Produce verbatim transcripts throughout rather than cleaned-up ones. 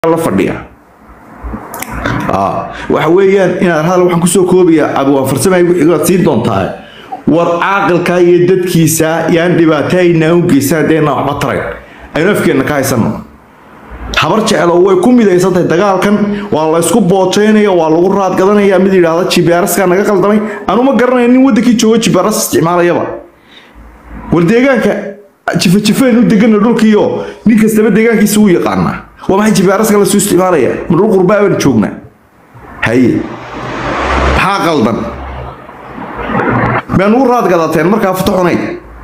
la fadhiya ah waxa weeyaan inaad hal waxaan ku soo koobiyaa abu farsamay wixii sii doontaa war aqalka iyo dadkiisa yaan dhibaatayna u geysadayna waxba taray aynu afkeena ka haysano habar jecelo way ku midaysatay dagaalkan waa la isku booteenaya waa lagu raad gadanaya mid yiraahdo jibaaraska naga qaldamay anu ma garanayn nin wadakii joogo jibaaras isticmaalayaba war deegaanka jifa jifeen u degan dhulkiyo nin kastaba deegaankiisa uu yaqaana وما حد يبارس قال سوست إمارية من القرباء ونشوفنا هاي حاقلنا ما نور راد قضاتين مركا فتحوني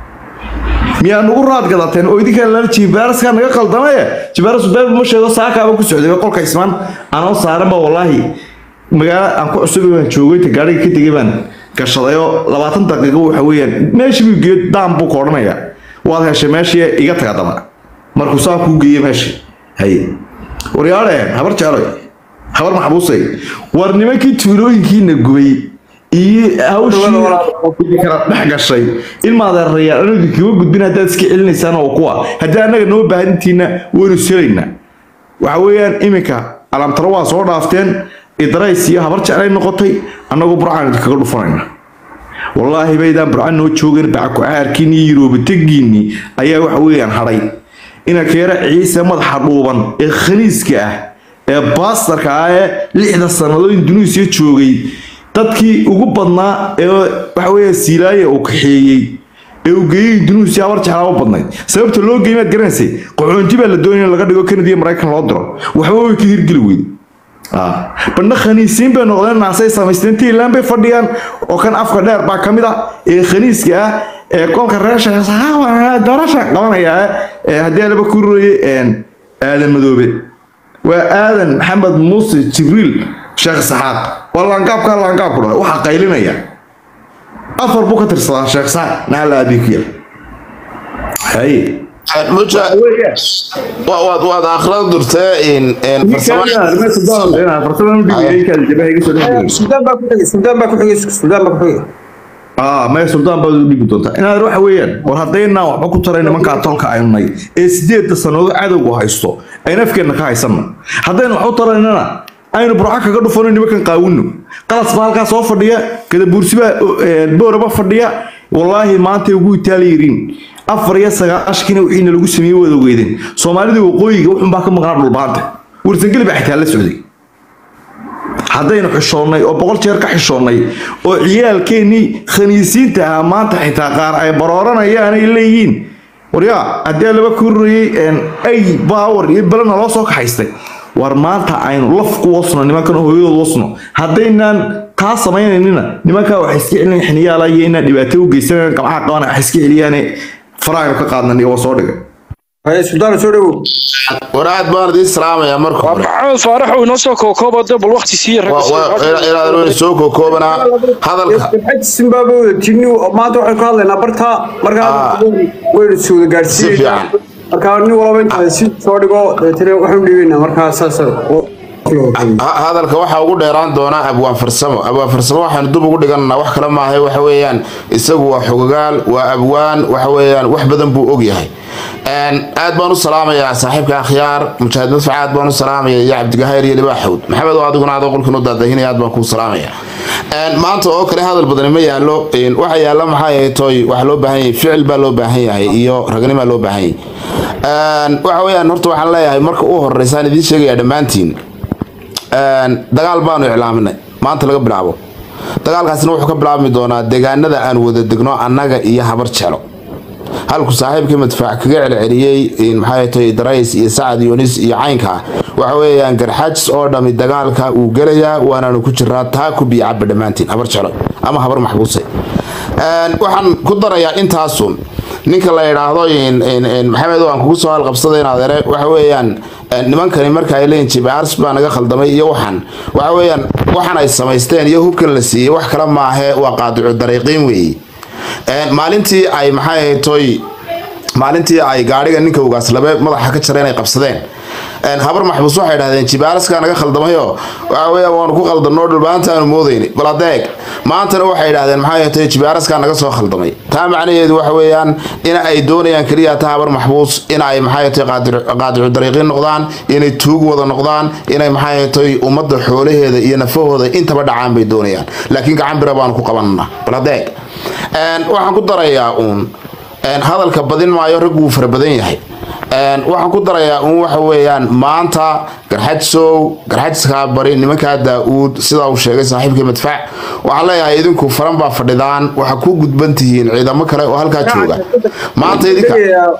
ما نور راد قضاتين ويدي كان لنا يبارس كان قال ضمايا يبارس باب مش هذا ساعة أبو كسعود يقول كيسمان أنا صارم والله ما أنكو أسوي من شوقي تجاري كي تجيبان كشلايو لبعضن دقيقة وحويا ماشي بيجي دام بكورنا يا واضح شيء ماشي يقطع قدامه مركو ساعة كوجي ماشي هاي ورياله habar jaalay habar maxbuusay war nimankii tuulooyinkii nagubay iyo hawshii kara dhaxgashay ilma adeeraya anigu kiwa gudbin hada iska cilinaysaan oo kuwa hadaa anaga noo baahantiina waynu sirayna waxa weeyaan iminka alamtaro waa soo dhaafteen idrays iyo habar jaalay noqotay anagu burcaan kaga dhufanayna wallahi baydaan burcaan noo joogin backu aarkiin iyo roobatigiini ayaa waxa weeyaan haray ina keera ciise madaxa dhuuban ee khaniiska ah ee baastarka ah ee lixda sanadood Indonesia joogay dadkii ugu badnaa ee waxa weeye Siilaaye oo kaxeeyay ee u geeyay Indonesia war jaxaa badnayd sababta loo geeyay garanaysi qoxoonti baa la doonayay laga dhigo Kennedy Mareykan loo diro waxa way ka hirgeli weyd ah badna khaniisiin baa noqdeen naasay samaysteen laan bay fadhiyaan oo kan afka dheer baa kamid ah ee khaniiska ah ee kolka reesha saxaaba darasha qabanaya ee hadii la bakuuriyay een aadan madoobe waa aadan maxamed muuse jibriil sheekh saxaaq wallaan qaabka laan qaab ku waxa qaylinaya afar buu ka tirsadaa sheekh saxaaq naala abikiya hay muja waa waa waa akhriin durtay in in farsamada farsamada farsamada dhigay ka jabahay soo dhigay suudaan baa ku xigay suudaan baa ku xigay suudaan baa ku xigay آه ما يسولدان بدو ديبو دونتا إنا روح ويان وهدينا وحبا كترين من كاتولك عيوني إسديد السنوات عدو وهايستو أين أفكرنا كايسانا هدينا وحبا تريننا أين بروحاكا قدو فورين نبكن قاونو قلت بالكا سوف فرديا كده بورسيبا بوربا فرديا والله ما أنت يقول تاليرين أفريا سغا أشكينا وحين لغو سميو ودو ويدين سومالي دي وقوي وحن باكا مغرب البانتا ورسنقل بحكي هلا سعودي haddaynu xishoonay oo boqol jeer ka xishoonay oo ciyaalkeeni khaniisiinta ah maanta xitaa qaar ay barooranayaan ay leeyihiin wariya hadii laba kuriyay in ay power iyo balan loo soo kaxaystay war maanta aynu laf ku wasno nimankan hooyadooda wasno haddaynan ka sameeynayna nimanka wax iska cilin xiniyaalaya in dhibaato u geysanayaan qabxa qaban wax iska ciliyaan faraaq ka qaadnay oo soo dhigay هاي السودان شو رو؟ وراد بارد السلام يا مركو وبعد فرح ونصو كوكوبا ده بالوقت يصير إلى إلى إلى سو كوكوبنا هذا الحج سيمبابوي تينيو ما تروح القاضي أنا برتها مركا وين السود قارسي مركا والله بنت سيد صادقو ترى وحنا دينا مركا أساسا هذا الكواحة وقول ديران دونا أبوان فرسمو أبوان فرسمو وحن دوب وقول دينا وح كلام ما هي وحويان يسووا حقوقال وأبوان وحويان وحبدن بو أوجي أن أدبان السلام يا صاحبك أخيار مشاهد نصف أدبان السلام يا عبد القاهر يا لباحود محمد وعدكم هذا أقول كنود ده هنا أدبان كون السلام يا أن ما أنت أكره هذا البدن ما يعلو إن وحي يعلم حي توي وحلو بهاي فعل بلو بهاي إيو رجني ما لو بهاي أن وحوي نورت وحلا يا مرك أوه الرسالة دي شيء يا دمانتين أن دجال بانو إعلامنا ما أنت لقى بلعبه دجال كاسنو حكم بلعب مدونا دجالنا ده أن وده دجنا أنجا إياه حبر شلو halku saaxiibkii madfac kaga celceliyay in maxay tahay Idris iyo Saad Yunis iyo Caynka waxa weeyaan garxaajis oo dhami dagaalka uu galaya waana ku jiraa taa ku biicab dhamaantiin habar jaro ama habar maxbuusay aan waxaan ku darayaa intaasun ninka la yiraahdo in in Maxamed waan kugu soo halqabsaday adeere waxa weeyaan nimankani marka ay leen jibaars baa naga khaldamay iyo waxan waxa weeyaan waxan ay sameysteen iyo hubkan la siiyay wax kala ma aha waa qaadicu dariiqin weey maalintii ay maxay toy maalintii ay gaariga ninka ugaas laba madaxa ka jareen ay qabsadeen ان habar maxbuus waxay yiraahdeen jibaaraska naga khaldamayo waxa weeyaan waan ku khaldano dhulbaanta aan moodayni bal adeeg maantana waxay yiraahdeen maxay tahay jibaaraska naga soo khaldamay taa macnaheedu waxa weeyaan in ay doonayaan kaliya taa habar maxbuus in ay maxay tahay qaadir qaadir dariiqin noqdaan inay tuug wada noqdaan inay maxay tahay ummadda xoolaheeda iyo nafahooda intaba dhacaan bay doonayaan laakiin gacan bira baan ku qabanana bal adeeg een waxaan ku darayaa uun een hadalka badin maayo rag uu fara badan yahay een waxaan ku darayaa uun waxa weeyaan maanta garxadsow garxadska bari nimanka Daawud sida uu sheegay saaxiibkii madfac waxa leeyahay idinku faran baa fadhidaan waxa ku gudban tihiin ciidamo kale oo halka jooga maanta idinka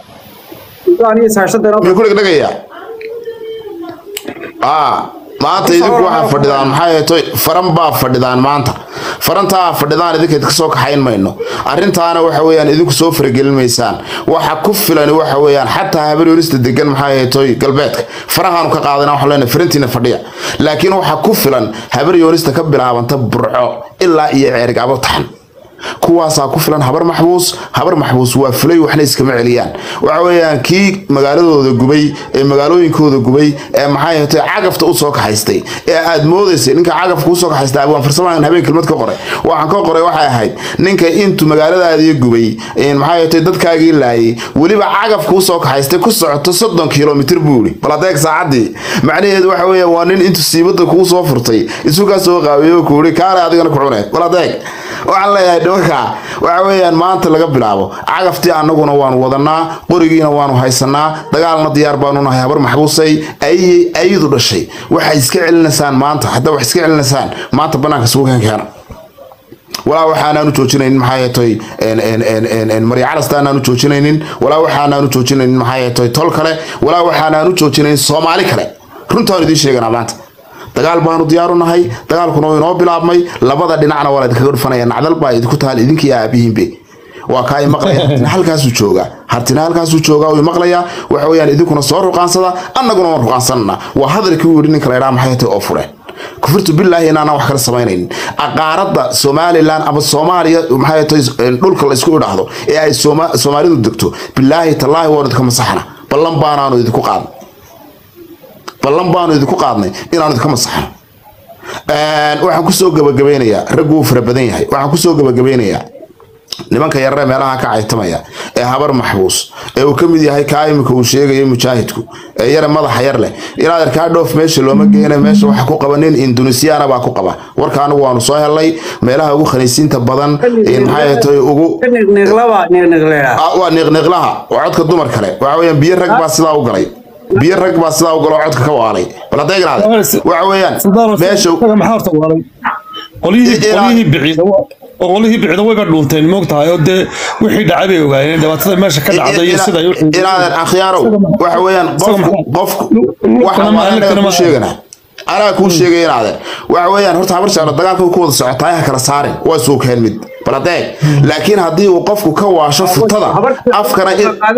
ku dhagaya ah maanta idinku waxa fadhidaan maxay tahay faran baa fadhidaan maanta faranta fadhidaan idinka ka soo kaxayn mayno arintaana waxa weeyaan idinku soo faragelinaysaan waxa ku filan waxa weeyaan xataa habarista degan maxay tahay galbeedka farahan ka qaadana waxa leena farantiina fadhiya laakiin waxa ku filan habarista ka bilaabanta burco ilaa iyo ceeriga abtaxan kuwaas ku filan habar maxbuus habar maxbuus waa fulay waxna iskama celiyaan waxa weeyaan kii magaaladooda gubay ee magaalooyinkooda gubay ee maxay tahay cagafta u soo kaxaystay ee aad moodaysay ninka cagafka u soo kaxaystay abaan farsamaan habeen kelmad ka qoray waxaan ka qoray waxay ahayd ninka intu magaaladaadii gubay ee maxay tahay dadkaagii laayay waliba cagafka u soo kaxaystay ku socoto soddon kiiloomitir buuri bal adeeg saacadii macnaheedu waxa weeyaan waa nin intu siibada ku soo furtay isuga soo qaabiyo ku uri kaale adigana ku cunay bal adeeg waxaan leeyahay dhawrka waxa weeyaan maanta laga bilaabo cagaftii anaguna waan wadanaa qorigiina waanu haysanaa dagaalna diyaar baanu nahay habar maxbuusay ay aydu dhashay waxa iska celinaysan maanta hadda wax iska celinaysan maanta banaanka suuqan keena wala waxaanaanu joojinaynin maxay tahay en en en en mariyacalastaanaanu joojinaynin wala waxaanaanu joojinaynin maxay tahay tol kale wala waxaanaanu joojinaynin Soomaali kale runtaan idin sheeganaa maanta dagaal baanu diyaar u nahay dagaalkuna oo inoo bilaabmay labada dhinacna wala idinka dhufanayaa nacdal baa idinku taal idinkii aabihiinbe waa ka ay maqlayaan halkaas uu jooga hartina halkaas uu jooga oo maqlaya waxa weeyaan idinkuna soo ruqaansada annaguna waan ruqaansanna waa hadalkii uu ninka leeyahay maxay tahay oo fureen kufurtu billahi inaana wax kala sameeyeen aqaarada Soomaaliland ama Soomaaliya maxay tahay dhulka la isku idhaahdo ee ay Soomaalidu degto billahi tallaahi waa idinka masaxna ballan baanaanu idinku qaad ballan baanu idinku qaadnay inaan idinka masaxno een waxaan ku soo gabagabeynayaa rag uu fara badan yahay waxaan ku soo gabagabeynayaa nimanka yarre meelaha ka caytamaya ee habar maxbuus ee uu kamid yahay kaayimka uu sheegay mujaahidku ee yar madax yar leh inaad arkaa dhoof meesha looma geeyna meesha waxa ku qabaneen Indonesia baa ku qaba warka anagu waanu soo helay meelaha ugu khaniisiinta badan ee maxay tahay ugu niqniqlaba niqniqlaha waa niqniqlaha codka dumar kale waxa weeyaan biyo rag baa sidaa u galay biyo rag baa sidaa u galo codka ka waalay bal adeegnaada waxa weeyaan meesha maxaa horta waalay qolihii qolihii biciid qolihii biciid way ka dhunteen moogtahay oo de wixii dhacay bay ogaayeen dhibaatada meesha ka dhacday iyo sida ay u inaadan akhyaaro waxa weeyaan qof qof waxa ma ku sheegana ana ku sheegay inaadan waxa weeyaan horta habar shaar dagaalka ku wada socotaay ha kala saarin waa soo keen mid bal adeeg laakiin hadii uu qofku ka waasho futada afkana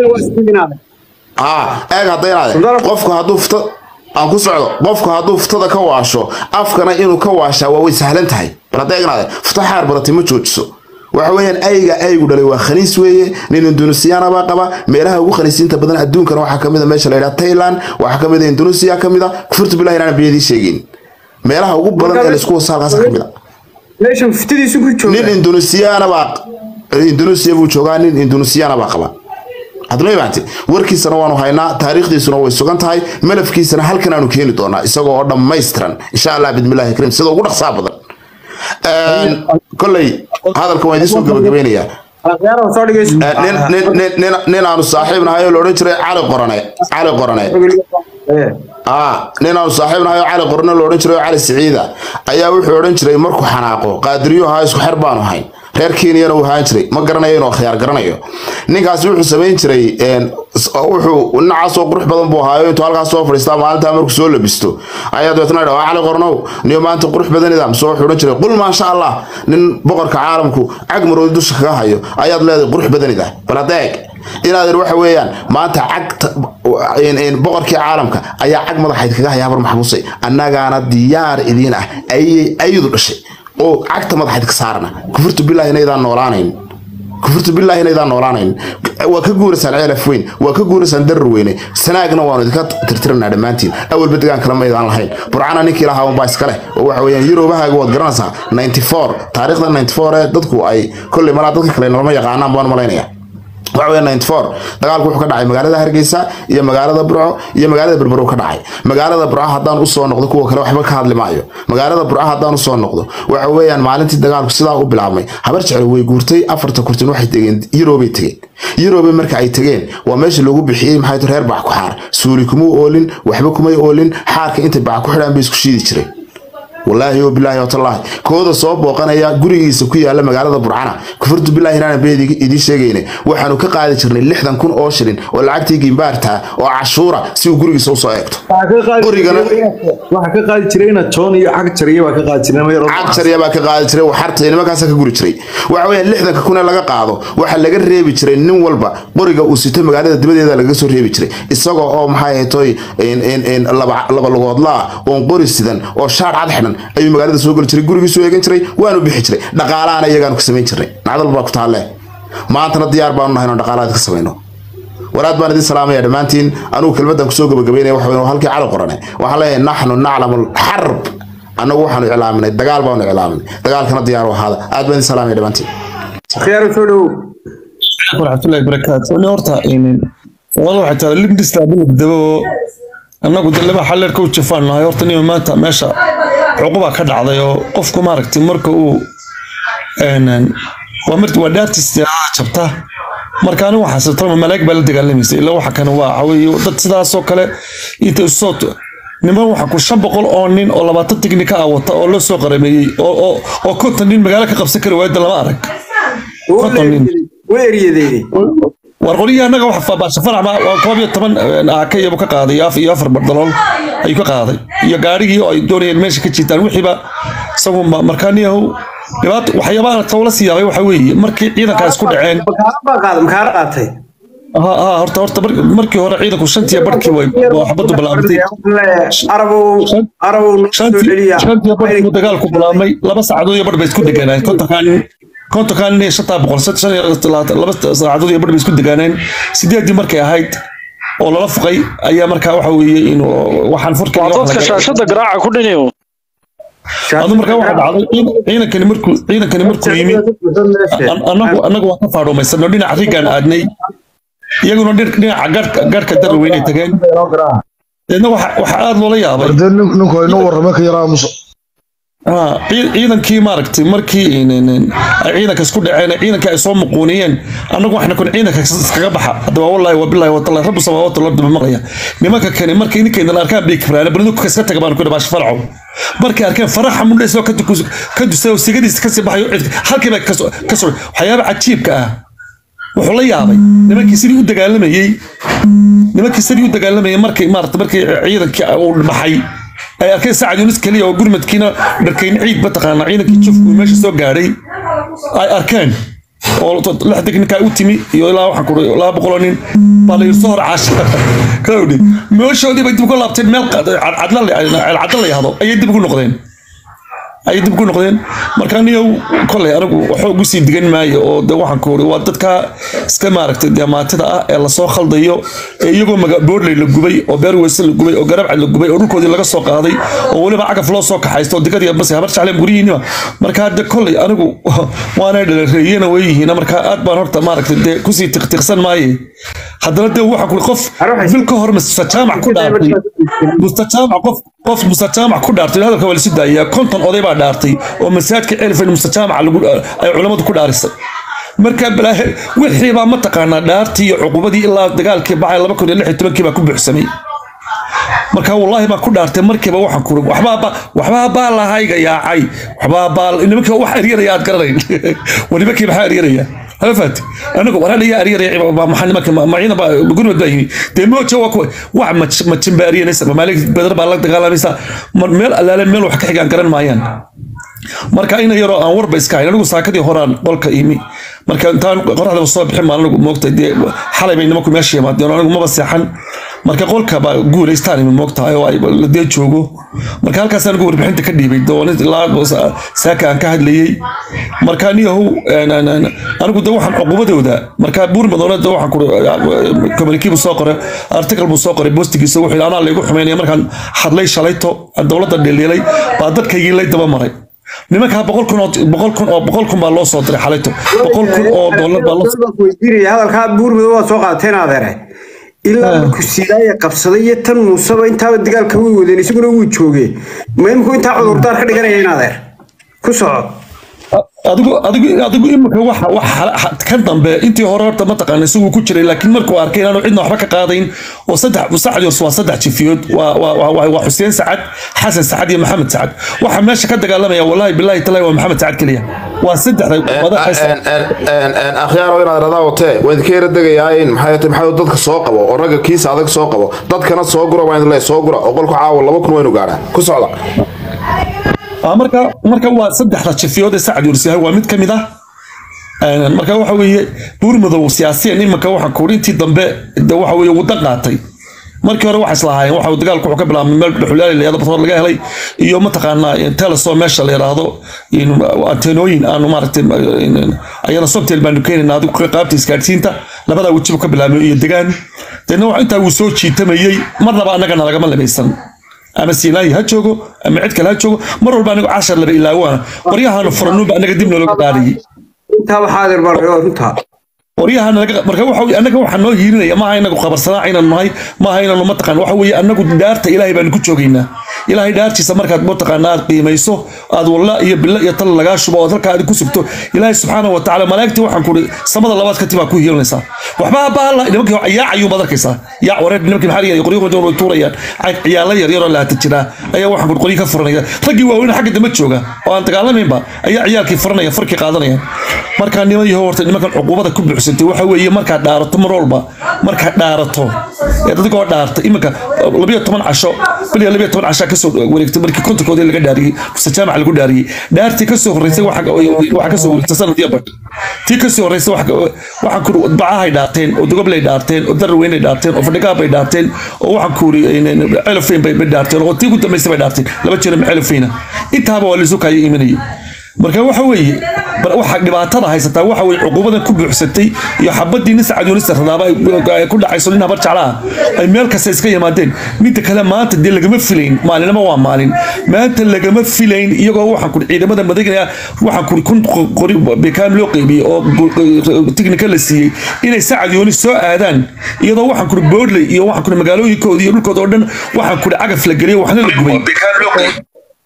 ah eeg hadaynaade qofku hadduu fto aan ku socdo qofku hadduu ftada ka waasho afkana inuu ka waashaa waa way sahlan tahay bal adeegnaade fto xaar baratay ma joojiso waxa weeyaan ayga aygu dhalay waa khaniis weeye nin Indonesia baa qaba meelaha ugu khaniisiinta badan adduunkana waxa kamid ah meesha la yiraahdo Thailand waxa kamid ah Indonesia kamid ah kufurtu billahi inaan biyadii sheegin meelaha ugu badan ee la isku wasaalkaas kamid ah meesha ftadiisu ku jooga nin Indonesia baa Indonesia buu joogaa nin Indonesia baa qaba hadlay baanti warkiisana waanu haynaa taariikhdiisuna way sugan tahay malafkiisana halkan aanu keeni doonaa isagoo oo dhameystiran insha Allah bidmillaahi kariim sida ugu dhaqsaa badan een kulay hadalka waan idin soo gabagabeynaya nin nin aanu saaxiibnahay oo looran jiray Cali Qorane Cali Qorane ah nin aanu saaxiibnahay oo Cali Qorane looran jiray Cali Siciida ayaa wuxuu oran jiray markuu xanaaqo qaadiriyo ha isku xir baanu hayn reer Kenya uu haan jiray ma garanayo inuu khiyaar garanayo ninkaas wuxuu sameyn jiray een wuxuu nacaas oo qurux badan buu haayo intuu halkaas soo fadhiistaa maalinta markuu soo labisto ayaa dadna dhaw Cali Qornow niyo maanta qurux badan idam soo xuran jiray qul ma sha Allah nin boqorka caalamku cag maroodi dusha kaga hayo ayaad leedahay qurux badan ida bal adeeg inaad waxa weeyaan maanta cag in in boqorkii caalamka ayaa cag madaxayd kaga haya habar maxbuusay annagaana diyaar idin ah ay aydu dhashay oo cagta madaxayd ka saarna kufurtu billahi inaydan noolaanayn kufurtu billahi inaydan noolaanayn waa ka guuraysan ceelaf weyn waa ka guuraysan darar weyne sanaagna waan idinka tirtirnaa dhamaantiin awal badgaan kala maydaan lahayn burcana ninkii lahaa un baa iska leh oo waxa weeyaan Yuroobaha waad garanaysaa ninety-four taariikhda ninety-four ee dadku ay kulli mala dadka kale norma yaqaanaan baan malaynaya waxaa ninety-four dagaalku wuxuu ka dhacay magaalada Hargeysa iyo magaalada Burco iyo magaalada Berbero ka dhacay magaalada Burco hadaan u soo noqdo kuwa kale waxba ka hadli maayo magaalada Burco hadaan u soo noqdo waxa weeyaan maalintii dagaalku sidaa u bilaabmay habar jecel way guurtay afarta kurtin waxay tageen Yuroobe tageen Yuroobe marka ay tageen waa meesha lagu bixiyay maxay reer baax ku xaar suuli kuma oolin waxba kuma oolin xaarka inta baax ku xidhan bay isku shiidi jiray والله وبالله وتالله كودا soo booqanaya gurigiisa ku yaala magaalada Burcana kufurtu billahi inaan beedigi idin sheegayne waxaanu ka qaadi jirnay lixdan kun oo shilin oo lacagtii gimbaarta oo cashuura si uu gurigiisa u soo eegto gurigana waxa ka qaadi jiray ina toon iyo xaq jariya waa ka qaadi jiray ma yaro xaq jariya baa ka qaadi jiray waxartay nimankaas ka guri jiray waxa weeyaan lixdan kun ee laga qaado waxa laga reebi jiray nin walba qoriga uu sito magaalada dibadeeda laga soo reebi jiray isagoo oo maxay haytay in in in laba laba lugoodla oo qori sidan oo shaar cad xiran ayuu magaalada soo gal jiray gurigiisu eegan jiray waanu bixi jiray dhaqaalaana iyagaan ku sameyn jiray nacdal baa ku taale maantana diyaar baan nahay dhaqaalaad ka sameeyno walaad baan idin salaamaya dhamaantiin anigu kelmadan ku soo gabagabeynay waxa weyn halkii cali qorane waxa leeyahay nahnu naclamu al-harb anagu waxaanu ilaaminay dagaal baanu ilaaminay dagaalkana diyaar u ahaada aad baan idin salaamaya dhamaantiin khayr soo dhow warahmatullahi wabarakatuh ana horta in walaal waxa taa libdis taabin dabo anagu dalba xalalka u jafanahay horta nin maanta meesha cuquba ka dhacday oo qofku maaragtay marka uu een waa marti waa dhaartiisa jabta marka anigu waxa sabtay malaa'ig baa la dagaalamaysa ilaa waxa kan waa xawiyo dad sidaas oo kale inta soo niman waxa ku shan boqol oo nin oo labaatan tiknika ah wata oo la soo qarameeyay oo oo oo konton nin magaalo ka qabsan kara waayda lama arag konton nin weeriyadeen warqoliya anaga wax faabasha farama waa koob iyo toban aakay ka qaaday af iyo afar bardalool ay ka qaaday iyo gaarigii oo ay doonayeen meesha ka jiitaan wixiiba sagu markaaniyahu dhibaat waxyaabaha tawla siyaabay waxa weeye markii ciidanka isku dhaceen ba qaad ma ka qaatay aha aha horta horta markii hore ciidanku shantii barkii way waxbadu bilaabtay arabu arabu shantii barkii dagaalku bilaabmay laba saacadood iyo badh bay isku deganaan kontakan كنت كان لي شطة بقول ست سنة لبست عدودي بدي بيسكت دجانين سيدي دي مركي هايد والله لفقي أيام مركا وحوي إنه وحن فرك عطتك شاشة قراعة كلنيو هذا مركا واحد عضو عينا كان مركو عينا كان مركو يمين أنا أنا جوا كفارو ما يصير لنا عريق أنا أدني يقولون ندير كنا عقار عقار كدر وين يتجين لأنه وح وحاد ولا يا أبي بدل نكو نور ما كيرا مص آه ciidankii maaragtay markii ciidanka isku dhaceen ciidanka ay soo muqooniyeen anagu waxna kun ciidanka iskaga baxa hadaba wallahi wa billahi wa ta'ala rabbu samawati wal ardi maqaya nimanka kani markii ninkeena la arkaan big faraana bal ka iska tagaan ku dhabash farco markii arkeen faraxa mun dheesoo ka tukus ka dusay sigadiis ka sii baxayo halkii bay ka soo ka soo waxyaabo cajiibka ah wuxuu la yaabay nimankii sidii u dagaalamayay nimankii sidii u dagaalamayay markii maaragtay markii ciidanka uu baxay ay arkeen saacad yunus kaliya oo gurmadkiina dharkayn ciid bataqaana ciidankii jufku meesha soo gaaray ay arkeen oo lix tiknika u timi iyo ilaa waxa ku laba boqol nin bal ay soo raacay kawdi meeshoodii bay dib ku laabteen meel cadla cadla yahdo ay dib ugu noqdeen ay dib ugu noqdeen marka anigu kolay anigu waxa ugu sii digan maayo oo waxaan ku waa dadka iska maaragtay dhamaatida ah ee la soo khaldayo iyagoo boorley la gubay oo beer weysel la gubay oo garab cad la gubay oo dhulkoodii laga soo qaaday oo waliba cagaf loo soo kaxaysto digadiya bas habar jacleen guriyiina marka hadda kolay anigu waana dhaleeyeen way yihiin marka aad baan horta maaragtay ku sii tiqtiqsan maayo haddana de waxa ku qof bil ka hor mustajaamac ku dhaartay mustajaamac qof qof mustajaamac ku dhaartay hadalka wala sidaaya konton oday baa dhaartay oo masaajidka elfen mustajaamac lagu ay culimadu ku dhaarisay marka balaa wixii baa ma taqaanaa dhaartii iyo cuqubadii ilaa dagaalkii bacay laba kun iyo lix iyo toban baa ku buuxsamay marka wallahi ma ku dhaartay markiiba waxaan ku waxba waxba baa la hayga yaacay waxba baa nimanka wax eriyada aad garanay waliba kii waxa eriyada هفت أنا قلت أنا يا أريري ما محل ما ما معينا بقول مداهي تيمو شو أكو واحد ما ما تشمباري نسا ما مالك بدر بالك تقال نسا مال لا لا مال وحكي حكي عن كرن معين marka ina yaro aan warba iska hayno anigu saakadii horaan qolka imi marka intaan qorraxda soo bixin maalin moogtay xalay bay nimanku meesha yimaadeen anigu ma baseexan marka qolka ba guuleystaan ma moogtahay oo ay la dee joogo marka halkaas aan ugu warbixinta ka dhiibay doonid ilaa saaka aan ka hadlayay marka anigu anigu de waxaan cuqubadooda marka buur madoonada waxaan ku communique soo qoray article buu soo qoray postigiisa wuxuu ana la igu xumeynay markaan hadlay shalayto dawladda dhaleelay baa dadkaygii la daba maray nimanka boqol kun boqol kun oo boqol kun baa loo soo diray xalayto boqol kun oo dollar baa loo soo diray hadalka buur madow waa soo qaateen adeere ilaa markuu sidaaya qabsaday iyo tan muusaba intaaba dagaalka uu wadeen isaguna uu joogay ma imku inta cudurdaar ka dhiganayeen adeer ku socod adigu adigu adigu imika waxa waxa ka dambe intii hore horta ma taqaan isagu ku jiray laakiin markuu arkay inaanu cidna waxba ka qaadayn oo saddex saacad iyo waa saddex jifiyood waa waa waa Xuseen Sacad Xasan Sacad iyo Maxamed Sacad waxa meesha ka dagaalamaya wallahi billahi talaa waa Maxamed Sacad kaliya waa saddexda madax een een akhyaar oo inaad radaa wate waad ka radagayaan maxay tahay maxay dadka soo qabo oo raga kiis adag soo qabo dadkana soo guro waa in la soo guro oo qolku caawa laba kun waynu gaaraan ku socda marka marka waa saddexda jifiyood ee Sacad Yursihay waa mid kamid ah een marka waxa weeye buur madow siyaasiyan imika waxa koorintii dambe waxa weeye wada qaatay markii hore waxa islahaayeen waxa dagaalku wuxuu ka bilaabmay meel dhuxulaal leeyada bator laga helay iyo ma taqaanaa teleso meesha la yiraahdo in antenooyin aanu maartay ayana sobtel baan keenay adigu qaabta isgaarsiinta labada wajiib ka bilaabmay iyo degaan dadna waxa inta uu soo jiitamayay marnaba anagana laga malamaysan ama siinay ha joogo ama cid kale ha joogo mar walba anigu cashar laba ilaa waana qoryahan furano ba anaga dib loo qaadiyay inta waxa adeer bar runta qoryahan marka waxa anaga waxa noo hiirinaya ma haynagu qabarsanaa inaan nahay ma haynanu ma taqaan waxa weeye anagu daarta ilaahay baan ku joogaynaa ilaahay daartiisa markaad ma taqaanaa qiimayso aad walla iyo billa iyo tal laga shubo oo halka aad ku sugto ilaahay subhanahu wa ta'ala malaa'ikti waxaan ku samada labaad ka tiba ku hiirinaysa waxba baala nimanka ayaa ayuu badarkaysa yaa wareed nimanka maxariya iyo qoryo doon tuurayaan ciyaala yar yar la tajira ayaa waxaan ku qoryo ka furanaya ragii waaweyn xagga dama jooga oo aan dagaalameynba ayaa ciyaalkii furanaya farki qaadanaya marka niman iyo horta nimankan cuqubada ku buuxsantay waxa weeye marka dhaarato mar walba marka dhaarato ee dadka dhaarta imika laba iyo toban casho bil laba iyo toban casho ka soo wareegtay markii kontakoodii laga dhaariyay jaamac lagu dhaariyay dhaartii ka soo horeysay waxa waxa ka soo wareegtay sanadii bad tii ka soo horeysay waxa waxa ku bacahay dhaarteen oo dogoblay dhaarteen oo darweyn ay dhaarteen oo fadhiga bay dhaarteen oo waxa ku elfeen bay dhaarteen oo tii ugu dambeysay bay dhaarteen laba jeer ma elfeena intaaba waa la soo kaayay iimanay marka waxa weeye waxa dhibaatada haysata waxa weeye cuqubadan ku buuxsatay iyo xabadii nin Sacad Yunus radaaba ay ku dhacayso nin habar jaclaa ay meel kasta iska yimaadeen mid kale maanta dil lagama filayn maalinama waa maalin maanta lagama filayn iyagoo waxaan ku ciidamada madaxda waxaan ku kun qori beekaam loo qeybiyay oo technical la siiyay inay Sacad Yunus soo aadaan iyadoo waxaan ku boodlay iyo waxaan ku magaalooyinkooda iyo dhulkooda oo dhan waxaan ku cagaf la galiyay waxna la gubay beekaam loo qeybiyay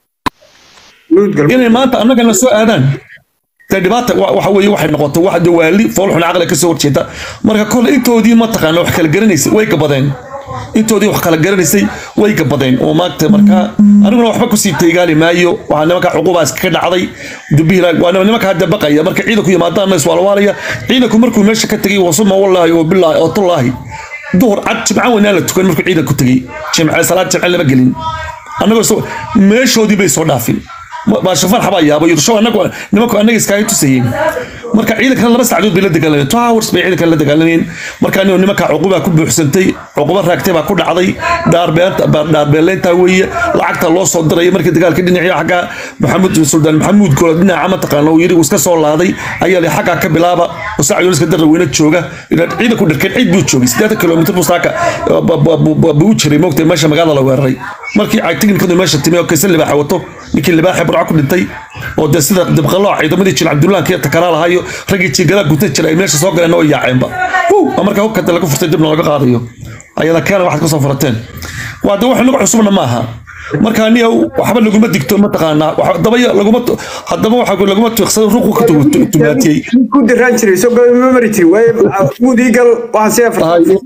inay maanta annagana soo aadaan تدبات وحوي واحد نقطة واحد والي فولح العقل كسور شيء مرة كل أنتوا دي ما تقنا وح كلا جرنيس ويك بدين أنتوا دي وح كلا جرنيس ويك بدين وما تمركا أنا من وحبك سيب تيجالي مايو وأنا مك عقوبة كذا عضي دبيرة وأنا من مك هذا بقى يا مركا عيدك يا مادام ناس والوالية عيدك مركو ماشي كتجي وصمة والله وبالله والله دور عد معاون أنا تكون مركو عيدك كتجي جمع صلاة جمع اللي بقولين أنا بس ماشي ودي بيصودافين ما شوفان حبايا ابو يرشوا انغو نمكو انغ اسكاي تسيين marka ciidanka laba saacadood bay la dagaalameen towers bay ciidanka la dagaalameen marka inuu nimanka cuquba ku buuxsantay cuquba raagtay baa ku dhacday daarbeenta daarbeeleenta weeye lacagta loo soo diray markii dagaalka dhinaciisa xaga Maxamed Sultan Maxamuud Golo dhinaca ma taqaan oo yiri iska soo laaday ayaa la xaga ka bilaaba Sacad Yunus ka darweyna jooga ila ciidanku dharkeen cid buu joogay siddeed kiiloomitir busaaka buu jiray moogtay meesha magaalada la weeraray markii ay tignikadu meesha timay oo kaysan libaax wato ninkii libaax burco ku dhintay oo de sida dibqalaa ciidamadii jil Cabdullaah ka takaraal hayo ragii jigala gutay jiray meesha soo galeen oo yaaceenba oo marka hubka laga furtay dib looga qaadayo ayada kale waxaad ka soo furateen waa de wax lagu cusubna maaha marka aniga waxba laguma digto ma taqaana wax dabaya laguma hadaba waxa laguma tiqsado ruuq ka tumaatiyay ku diraan jiray soo ma mariti way mudigal waxa si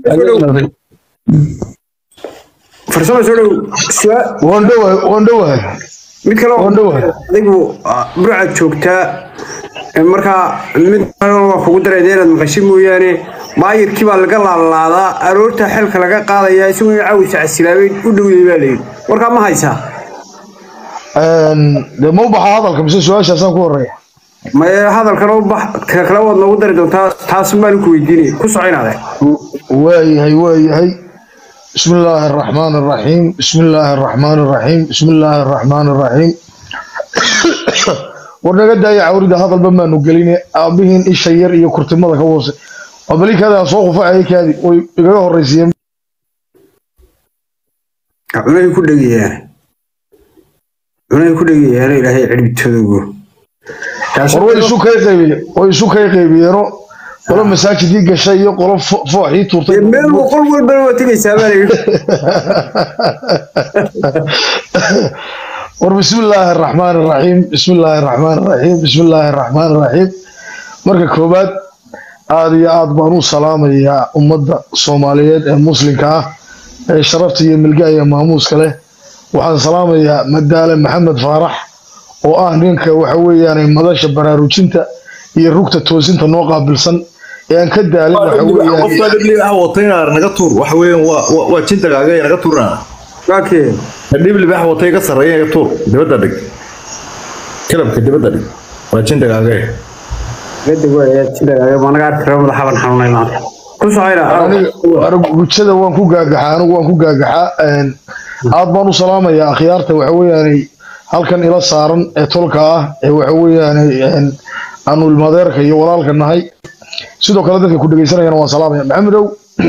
farsamo soo dhow wando wando mid kale adigu burcad joogtaa marka mid waa kugu dareedeed maqashin mooyaane maayirkii baa laga laalaadaa aroorta xilka laga qaadaya isagoo caawis casilaabay u dhowday baa leeyahay warka ma haysaa een de ma baxa hadalka mise su'aashaasaan ku horeeya ma hadalkan oo bax kala wad noogu dari doontaa taas baan ku weydiinay ku soconaade waayahay waayahay بسم الله الرحمن الرحيم بسم الله الرحمن الرحيم بسم الله الرحمن الرحيم ورنقا دايا عوريدا هذا البما نقليني أبيهن إيشاير إيو كرتمادا كووسي وبليك هذا سوق فاعيك هذه ويقاقه الرئيسيين عمنا يكون دقيقة عمنا يكون دقيقة إلهي عرب التدقو وروي سوكا يقيبي وي سوكا يقيبي يرو ولو مساجد يقى شيء يقولوا فوحي تورطي يمين وقل والبلوة تقي سابالي بسم الله الرحمن الرحيم بسم الله الرحمن الرحيم بسم الله الرحمن الرحيم مركا كوبات هذه آد بانو سلام يا أمد الصوماليات المسلمة شرفتي ملقايا ماموس كله وحان سلام يا مدالة محمد فارح وآهنينك وحوي يعني مداشة براروجينتا يروكتا توزينتا نوقع بالسن يعني كدالة وحوي يعني qofka dhibli ah watayna naga tuur waxa weeyaan waa waa jinta gaaga naga tuurna اوكي dhibli baa watay ka sareeya naga tuur dibadda dhig kilabka dibadda dhig waa jinta gaaga قد ويا تدا ما نقعد كرام الحبن حنوني ما كل صغيرة aniga gujada waan ku gaagaxaa anigu waan ku gaagaxaa een aad baan u salaamayaa akhyaarta waxa weeyaan halkan ila saaran ee tolka ah ee waxa weeyaan een aanu ilmadeerka iyo walaalka nahay sidoo kale dadka ku dhageysanayana waan salaamaya maxamedow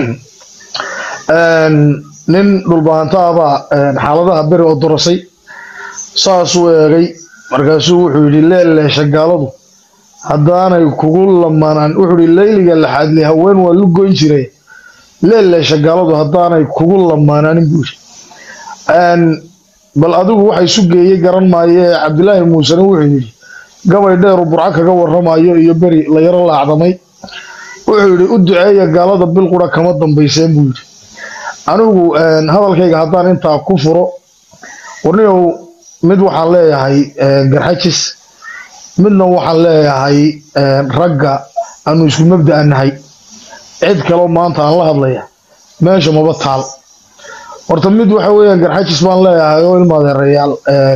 een nin dhulbaantaaba een xaaladaha bari oo dorasay saas uu eegay markaasuu wuxuu yidhi leele shagaaladu haddaanay kugu lamaanaan wuxuu yidhi layliga laxaadli haween waa lu goyn jiray leele shagaaladu haddaanay kugu lamaanaanin buu yidhi een bal adigu waxa isu geeyey garan maayo ee cabdilaahi muusena wuxuu yidhi gabay dheer uu burco kaga warramayo iyo beri la yaro laacdamay wuxuu yidhi u duceeya gaalada bil qura kama dambayseen buu yidhi anigu een hadalkayga haddaan intaa ku furo warniyow mid waxaan leeyahay garxajis midna waxaan leeyahay ragga aanu isku mabda'a nahay cid kaloo maanta aan la hadlaya meesha maba taal horta mid waxa weeyaan garxajis baan leeyahay oo ilmaadeerayaal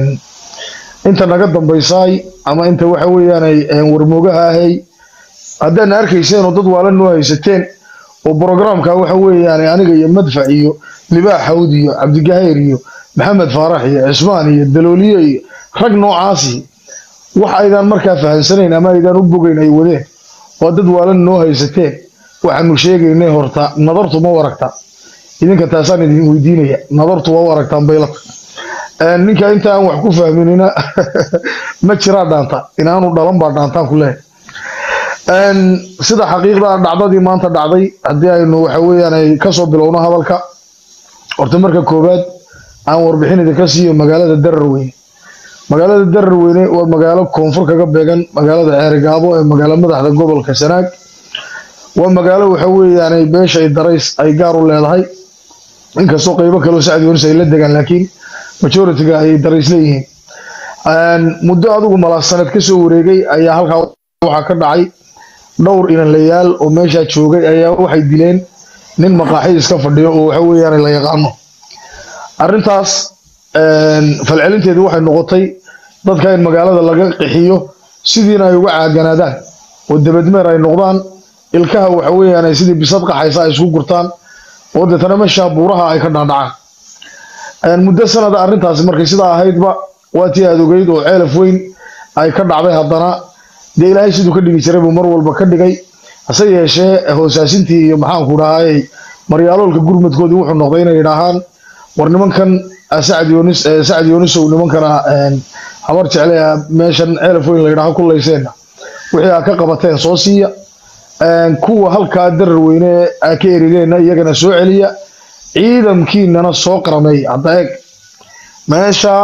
inta naga dambaysaay ama inta waxa weeyaan ay warmoogaha ahay haddaan arkayseen oo dad waala noo haysateen oo programka waxa weeyaan aniga iyo madfac iyo libaax hawd iyo cabdigahayr iyo maxamed faarax iyo cismaan iyo dalooliye iyo rag noocaasi wax aydan markaa fahansanayn ama aydan u bogayn ay wadeen oo dad waalan noo haysateen waxaanu sheegaynay horta nadartu ma waragta idinka taasaan idin weydiinaya nadartu waa waragtaan baylata ninka inta aan wax ku fahminina ma jiraa dhaanta inaanu dhalan baa dhaantaan ku leeyahay sida xaqiiqda dhacdadii maanta dhacday haddii aynu waxa weeyaan ay kasoo bilowno hadalka horta marka koowaad aan warbixin idinka siiyo magaalada Dararweyne magaalada Dararweyne waa magaalo koonfur kaga beegan magaalada Ceerigaabo ee magaalo madaxda gobolka Sanaag waa magaalo waxa weeyaan ay beesha ay darays ay gaar u leedahay inkastoo qaybo kale oo Saacid Yuunus ay la degan laakiin majority-ga ay darays leeyihiin aan muddo adigu mala sanad ka soo wareegay ayaa halka waxa ka dhacay dhowr inan layaal oo meesha joogay ayaa waxay dileen nin maqaaxi iska fadhiyo oo waxa weeyaan la yaqaano arrintaas een falcelinteedu waxay noqotay dadka in magaalada laga qixiyo sidiina ay uga caaganaadaan oo dabadmeer ay noqdaan ilkaha waxa weeyaan ay sidii bisad qaxaysa ay isku gurtaan oo dadana meesha buuraha ay ka dhaadhacaan een muddo sanada arrintaas markay sida ahaydba waa tii aad ogeyd oo ceelaf weyn ay ka dhacday haddana dee ilaahay siduu ka dhigi jiray buu mar walba ka dhigay hase yeeshee hoosaasintii iyo maxaan ku dhahay maryaaloolka gurmadkoodii wuxuu noqday inay yidhaahaan war nimankan Saacid Yuunus Saacid Yuunus oo nimankana habar jeclay meeshan ceelaf weyn la yidhaaho kulayseena wixii ka qabateen soo siiya kuwa halkaa Dararweyne ay ka erideen iyagana soo celiya ciidankiinana soo qaramay hadda eeg meesha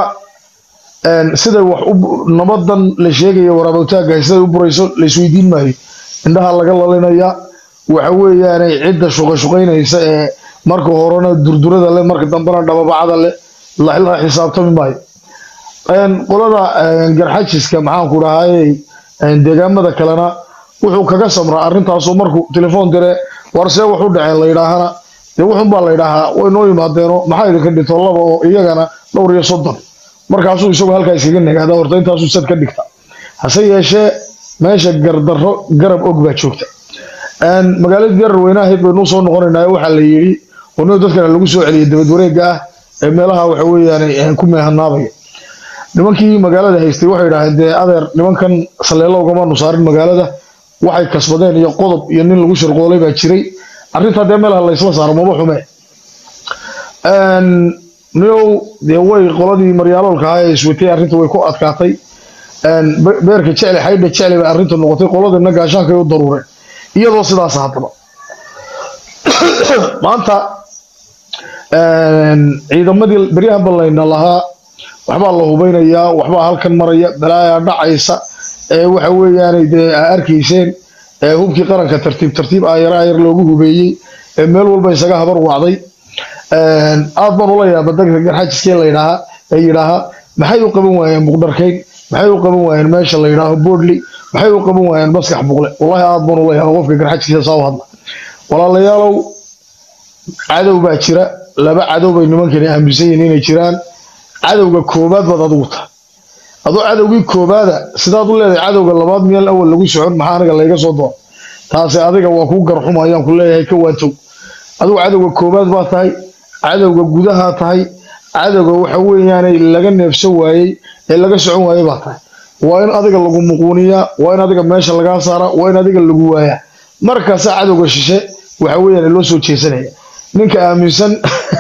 sida wax nabadan la sheegayo waraabowtaaga sida u burayso la isweydiin maayo indhaha laga lalinaya waxa weeyaan cidda shuqa shuqaynaysa ee marka horena durdurada leh marka dambana dhababacada leh la xilaa xisaabtami maayo een qolada garxajiska maxaan ku dhahay deegaamada kalena wuxuu kaga samraa arrintaas oo markuu telefoon dire warse wuxuu dhacay la yiraahana de wuxuu baa la yiraahaa way noo yimaadeen maxay idinka dhigto laba oo iyagana dhowr iyo soddon markaasuu isagu halka iskaga nagaada horta intaasuu sad ka dhigta hase yeeshee meesha gardarro garab og baa joogta een magaalada Dararweyne ahayd baynu soo noqonaynaa waxa la yiri ونو dadka lagu soo celiyay dibad wareega ah ee meelaha waxa weeyaan ku meehanaabaya nimankii magaalada haystay waxay yiraahdeen de adeer nimankan saleelo ugama nusaarin magaalada waxay kasbadeen iyo qodob iyo nin lagu shirqoolay baa jiray arrinta de meelaha la isla saaro maba xume een niyow de way qoladii maryaaloolka ah ee iswatay arrinta way ku adkaatay een beerka jecel xaydha jecel baa arrinta noqotay qoladana gaashaanka ay u daruureen iyadoo sidaas hadaba maanta een ciidamadii bariyaha balayna lahaa waxba la hubeynayaa waxba halkan maraya balaaya dhacaysa ee waxa weeyaan ay arkiiseen ee hubkii qaranka tartiib tartiib ayar ayar loogu hubeeyay ee meel walba isaga habar wacday een aad baan ula yaabay dadka garxaajiskii la yiraahdo ay yiraahdo maxay u qaban waayeen muqdarkeyn maxay u qaban waayeen meesha la yiraahdo boodli maxay u qaban waayeen maskax buqle wallahi aad baan ula yaabay qofka garxaajiska soo hadla walaalayaalow cadow baa jira laba cadow bay nimankani aaminsan yihiin inay jiraan cadowga koobaad baad adigu tahay adoo cadowgii koobaada sidaad u leedahay cadowga labaad meel awal lagu socon maxaa aniga layga soo doon taasi adiga waa ku garxumayaan ku leeyahay ka waantow adoo cadowga koobaad baa tahay cadowga gudaha tahay cadowga waxa weeyaan laga neefsan waayay ee laga socon waayay baa tahay waa in adiga lagu muquuniyaa waa in adiga meesha laga saara waa in adiga lagu waayaa markaas cadowga shishe waxa weeyaan loo soo jeesanaya ninka aaminsan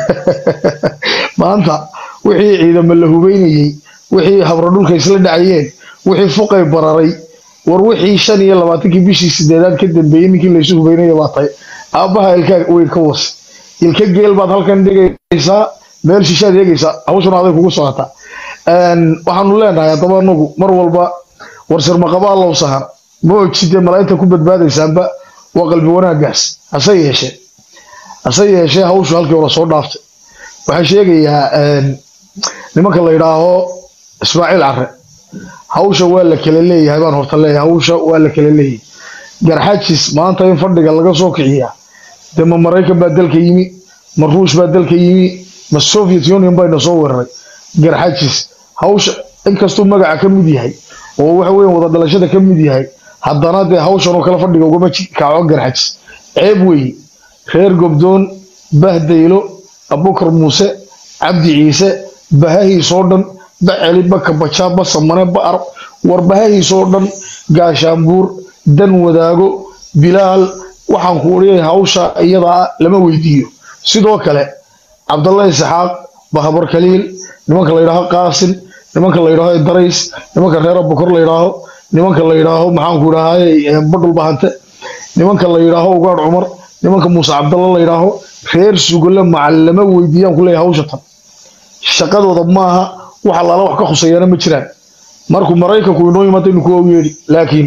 maanta wixii ciidamo la hubeynayay wixii habra dhulka isla dhacayeen wixii fuqay bararay war wixii shan iyo labaatan bishii sideedaad ka dambeeyay ninkii la isu hubeynayay baa tahay aabaha ilka way ka was ilka geel baad halkan dhigaysaa meel shishaad eegaysaa hawshan aday kugu socota een waxaanu leenahay hadaba anagu mar walba war sir maqaba Allah sahar ma ogtid malaa'ikta ku badbaadaysaanba waa qalbi wanaagaas hase yeeshee hase yeeshee hawshu halkii wala soo dhaaftay waxaan sheegayaa een nimanka la yiraahdo Ismaaciil Arre hawsha waa la kala leeyahay baan horta leeyahay hawsha waa la kala leeyahay garxaajis maanta in fadhiga laga soo kiciya dema Mareykan baa dalka yimi ma Ruush baa dalka yimi ma Soviet Union baa soo weeraray garxaajis hawsha inkastoo magaca ka mid yahay oo waxa weeyaan wada dhalashada ka mid yahay haddana de hawshan oo kala fadhiga uga ma kaaco garxaajis ceeb weey reer Gobdoon Bahdaylo Abubakar Muuse Cabdi Ciise bahahi soo dhan bacali baka bachaba samane baar warbahahi soo dhan gaashaanbuur dan wadaago bilaal waxaan ku oriyay hawsha iyada lama weydiiyo sidoo kale Cabdullaahi Isxaaq bahabar kaliil nimanka la yiraahdo Qaasin nimanka la yiraahdo Darays nimanka reer Abubakar la yiraahdo nimanka la yiraahdo maxaan ku rahay badul bahante nimanka la yiraahdo Ugaar Umar nimanka Muuse Cabdullaahi la yiraahdo reer suugle macallima weydiiyaan ku leeyahay hawsha tan shaqadooda maaha waxa la wax ka khuseeyana ma jiraan markuu Mareykanku inoo yimaado inuu ku yeeri laakiin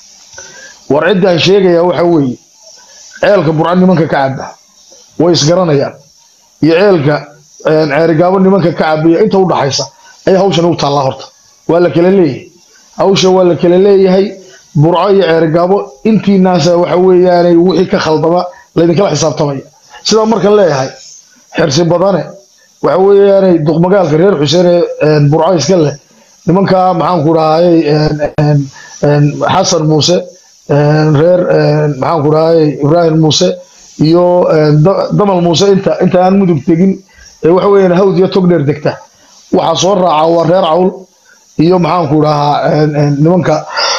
war cidda sheegaya waxa weeye ceelka burcan nimanka ka cabba way isgaranayaan iyo ceelka een ceerigaabo nimanka ka cabaya inta u dhaxaysa ay hawshan u taala horta waa la kala leeyahay hawsha waa la kala leeyahay burco iyo ceerigaabo intii naasa waxa weeyaan wixii ka khaldama la idin kala xisaabtamaya sida marka leeyahay xirsi badane waxa weeyaan duq magaalka reer Xuseen ee burco iska leh nimanka maxaan ku raayay een een Xasan Muuse een reer maxaan ku raayay Ibrahim Muuse iyo Damal Muuse inta inta aan mudug tegin ee waxa weeyaan hawd iyo togdheer degta waxa soo raaca waa reer Cawl iyo maxaan ku rahaa nimanka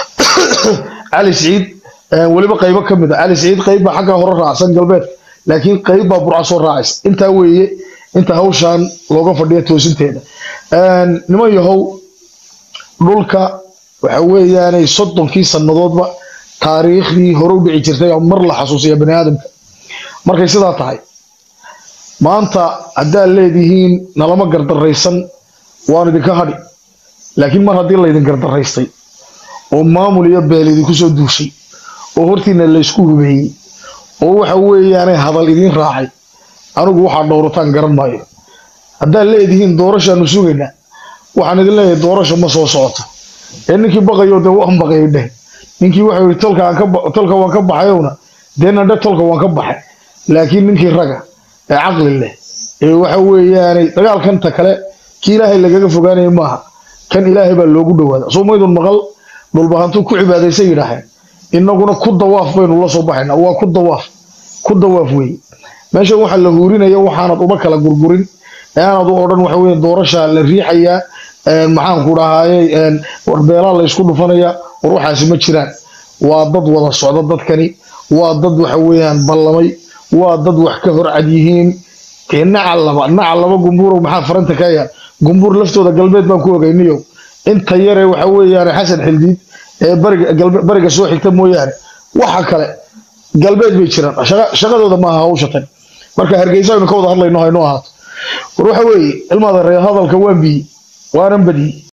Ali Said waliba qaybo kamid ah Ali Said qayb ba xagga hore raacsan galbeed laakiin qayb ba burco soo raacay inta weeye inta hawshan looga fadhiyo toosinteeda een niman yahow dhulka waxa weeyaan soddonkii sanadoodba taariikhdii hore u dhici jirtay mar la xasuusiyo bani aadamka markay sidaa tahay maanta hadaa leedihiin nalama gardaraysan waan idinka hadhi laakiin mar haddii la idin gardaraystay oo maamul iyo beel idinku soo duushay oo hortiina la isku hubeeyey oo waxa weeyaan hadal idin raacay anigu waxa dhowrataan garan maayo hadaa leedihiin doorashaanu sugaynaa waxaan idin leeyahay doorasho ma soo socoto ee ninkii baqayo de waan baqaydhe ninkii waxa uu tolka aan ka tolka waan ka baxayowna deena dad tolka waan ka baxay laakiin ninkii raga ee aqli leh ee waxa weeyaan dagaalkan ta kale kii Ilaahay lagaga fogaanay maaha kan Ilaahay baa loogu dhawaada soo maydun maqal dhulbahantu ku cibaadaysan yiraahdeen inaguna ku dawaaf baynu la soo baxayna waa ku dawaaf ku dawaaf weey meesha waxa la huurinayo waxaanad uba kala gurgurin aanad u odhan waxa weeye doorasha la riixaya een maxaan ku dhahaayay een warbeela la isku dhufanaya war waxaasi ma jiraan waa dad wada socda dadkani waa dad waxa weeyaan ballamay waa dad wax ka hor cad yihiin keenna laba nacalaba gumbuur maxaa faranta ka yaa gumbuur laftooda galbeed baan ku ogeyniyo inta yare waxa weeyaan xasan xildiid ee bariga bariga soo xigta mooyaane waxa kale galbeed bay jiraan shaqadooda ma aha hawsha tan marka hargeysa aynu ka wada hadlayno hayno ahaato war waxa weeye ilmaada reer hadalka waan bi waanan badi